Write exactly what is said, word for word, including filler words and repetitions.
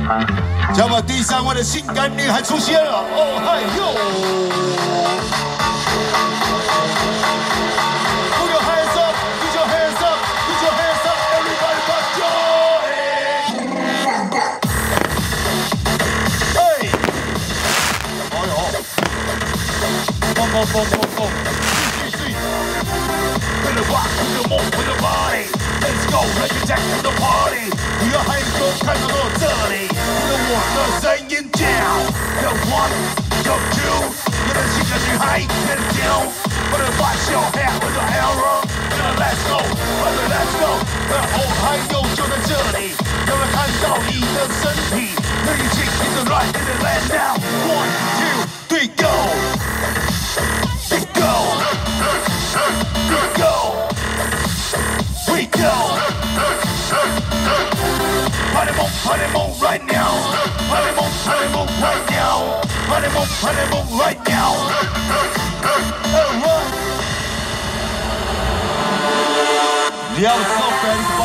那么第三位的性感女孩出现了，哦嗨哟 ！Put your hands up, put your hands up, put your hands up, everybody put your hands. 嘿，哎呦，蹦蹦蹦蹦蹦，继续继续。With the rock, with the move, with the body, let's go, let's attack the party. 你要嗨就看到我这里。 我的声音叫 ，Go one, go two， 有的性感女孩，Get down， 我的发小 hat， 我的 arrow，Let's go， 我的 Let's go， 哦嗨哟就在这里，让人看到你的身体，让你进 in the right in the land now， one, two, three, go， we go， we go， we go。 Party move, party move right now. Party move, party move right now. Party move, party move right now. Alright. 要 so bad.